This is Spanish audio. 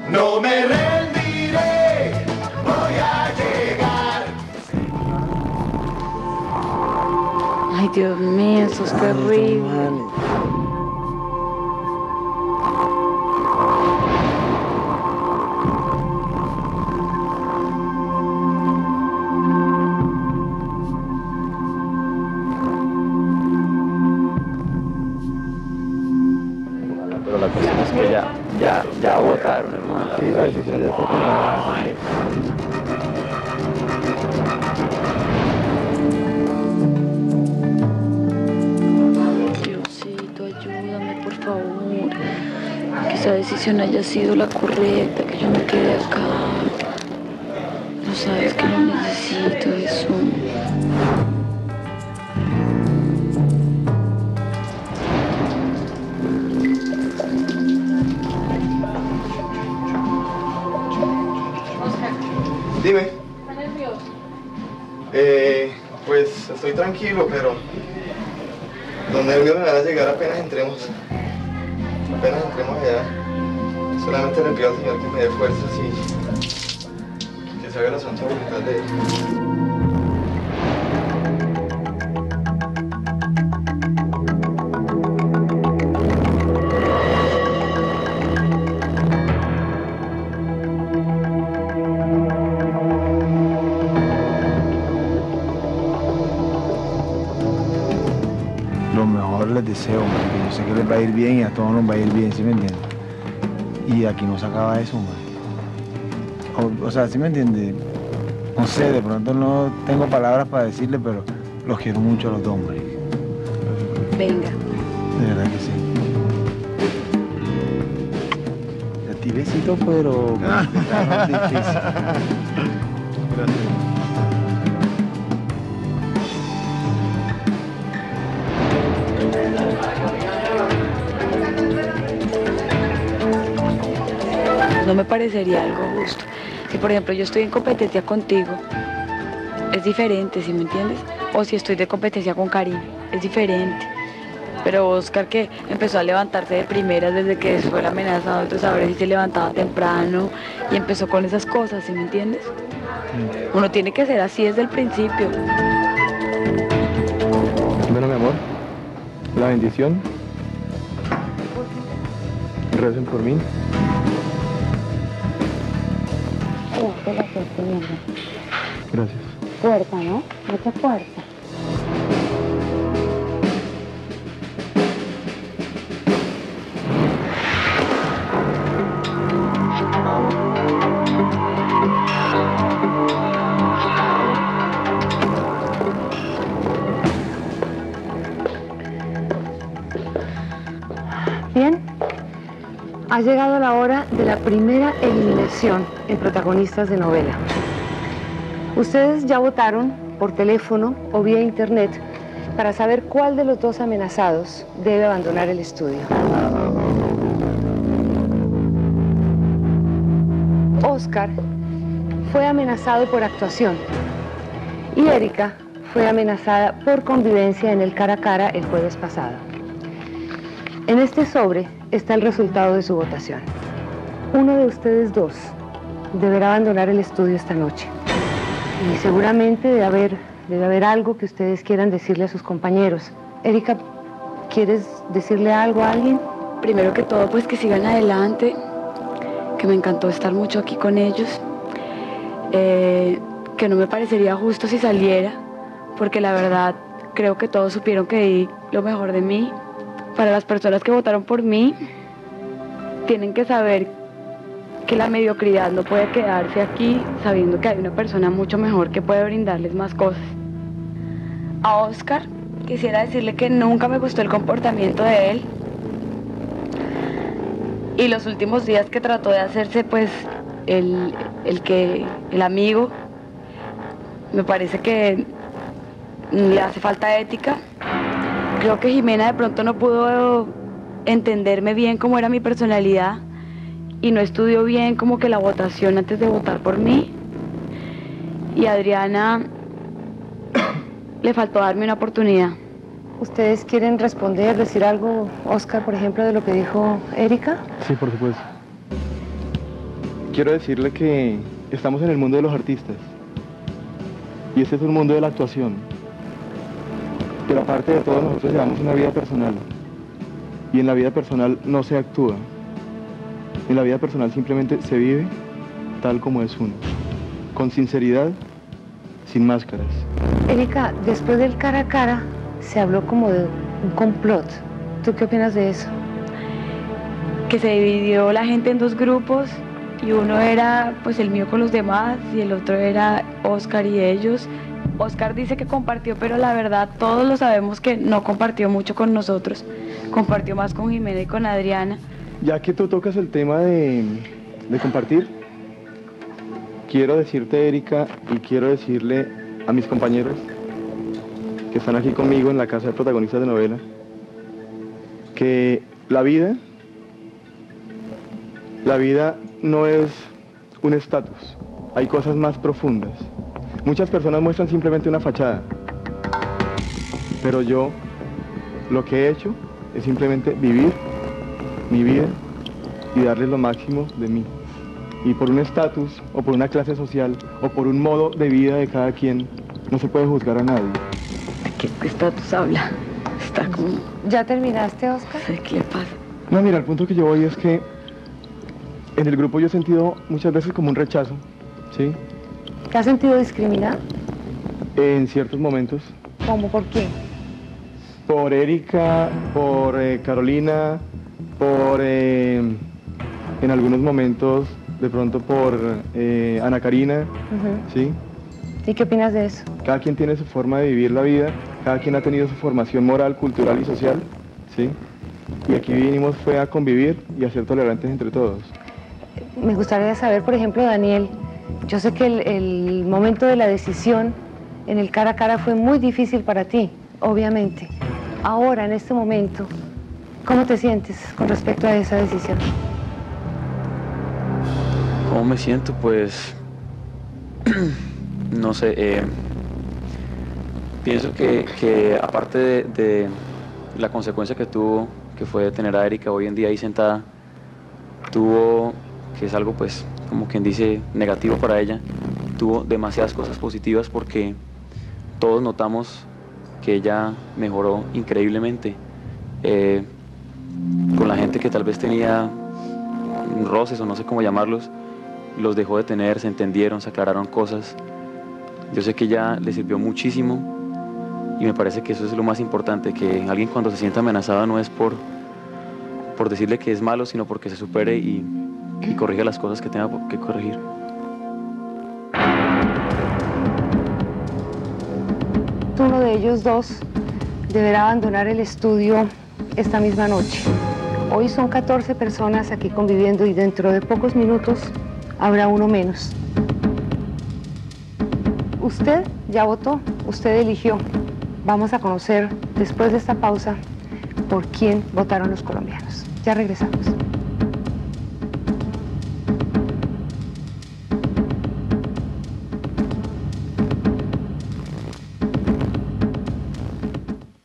No me rendiré, voy a llegar. Ay, Dios mío, eso es terrible. Pero la cuestión es que ya votaron, hermano. Sí, la decisión ya está tomada. Diosito, ayúdame, por favor. Que esa decisión haya sido la correcta, que yo me quede acá. No sabes que lo necesito, eso. Dime. ¿Estás nervioso? Pues estoy tranquilo, pero los nervios me van a llegar apenas entremos. Apenas entremos allá. Solamente le pido al Señor que me dé fuerzas y que se haga la santa voluntad de Él. Lo mejor les deseo, man, que yo sé que les va a ir bien y a todos nos va a ir bien, ¿sí me entienden? Y aquí no se acaba eso, man. O sea, ¿sí me entiende? No sé, de pronto no tengo palabras para decirle, pero los quiero mucho a los dos, man. Venga. De verdad que sí. A ti besito, pero complicado, difícil. Gracias. No me parecería algo justo. Si por ejemplo yo estoy en competencia contigo, es diferente, ¿sí me entiendes? O si estoy de competencia con Karim, es diferente. Pero Oscar, que empezó a levantarse de primeras desde que fue el amenazado, entonces ahora sí se levantaba temprano y empezó con esas cosas, ¿sí me entiendes? Uno tiene que ser así desde el principio. Bueno, mi amor, la bendición. Recen por mí. Gracias. Fuerza, ¿no? Mucha fuerza. Bien, ha llegado la hora de la primera eliminación en protagonistas de novela. Ustedes ya votaron por teléfono o vía internet para saber cuál de los dos amenazados debe abandonar el estudio. Oscar fue amenazado por actuación y Erika fue amenazada por convivencia en el cara a cara el jueves pasado. En este sobre está el resultado de su votación. Uno de ustedes dos deberá abandonar el estudio esta noche. Y seguramente debe haber algo que ustedes quieran decirle a sus compañeros. Erika, ¿quieres decirle algo a alguien? Primero que todo, pues que sigan adelante, que me encantó estar mucho aquí con ellos, que no me parecería justo si saliera, porque la verdad creo que todos supieron que di lo mejor de mí. Para las personas que votaron por mí, tienen que saber que la mediocridad no puede quedarse aquí sabiendo que hay una persona mucho mejor que puede brindarles más cosas. A Oscar quisiera decirle que nunca me gustó el comportamiento de él y los últimos días que trató de hacerse pues el amigo, me parece que le hace falta ética. Creo que Jimena de pronto no pudo entenderme bien cómo era mi personalidad y no estudió bien como que la votación antes de votar por mí. Y a Adriana le faltó darme una oportunidad. ¿Ustedes quieren responder, decir algo, Oscar, por ejemplo, de lo que dijo Erika? Sí, por supuesto. quiero decirle que estamos en el mundo de los artistas. Y este es un mundo de la actuación. Pero aparte de todo, nosotros llevamos una vida personal. Y en la vida personal no se actúa. En la vida personal simplemente se vive tal como es uno. Con sinceridad, sin máscaras. Erika, después del cara a cara se habló como de un complot. ¿Tú qué opinas de eso? Que se dividió la gente en dos grupos y uno era pues el mío con los demás y el otro era Oscar y ellos. Oscar dice que compartió, pero la verdad todos lo sabemos que no compartió mucho con nosotros. Compartió más con Jimena y con Adriana. Ya que tú tocas el tema de compartir, quiero decirte, Erika, y quiero decirle a mis compañeros que están aquí conmigo en la casa de protagonistas de novela, que la vida no es un estatus, hay cosas más profundas. Muchas personas muestran simplemente una fachada, pero yo lo que he hecho es simplemente vivir mi vida y darle lo máximo de mí. Y por un estatus, o por una clase social, o por un modo de vida de cada quien, no se puede juzgar a nadie. ¿Qué estatus habla? Está como... ¿Ya terminaste, Oscar? ¿Qué le pasa? No, mira, el punto que yo voy es que en el grupo yo he sentido muchas veces como un rechazo, ¿sí? ¿Te has sentido discriminado? En ciertos momentos. ¿Cómo? ¿Por quién? Por Erika, por Carolina, por en algunos momentos de pronto por Ana Karina, ¿sí? ¿Y qué opinas de eso? Cada quien tiene su forma de vivir la vida, cada quien ha tenido su formación moral, cultural y social, ¿sí? Y aquí vinimos fue a convivir y a ser tolerantes entre todos. Me gustaría saber, por ejemplo, Daniel, yo sé que el momento de la decisión en el cara a cara fue muy difícil para ti, obviamente. Ahora, en este momento, ¿cómo te sientes con respecto a esa decisión? ¿Cómo me siento? Pues, no sé, pienso que aparte de la consecuencia que tuvo, que fue tener a Erika hoy en día ahí sentada, tuvo, que es algo pues, como quien dice, negativo para ella, tuvo demasiadas cosas positivas porque todos notamos que ella mejoró increíblemente. Con la gente que tal vez tenía roces o no sé cómo llamarlos, los dejó de tener, se entendieron, se aclararon cosas. Yo sé que ya le sirvió muchísimo y me parece que eso es lo más importante, que alguien cuando se sienta amenazado no es por decirle que es malo, sino porque se supere y corrija las cosas que tenga que corregir. Uno de ellos dos deberá abandonar el estudio esta misma noche. Hoy son 14 personas aquí conviviendo y dentro de pocos minutos habrá uno menos. Usted ya votó, usted eligió. Vamos a conocer después de esta pausa por quién votaron los colombianos. Ya regresamos.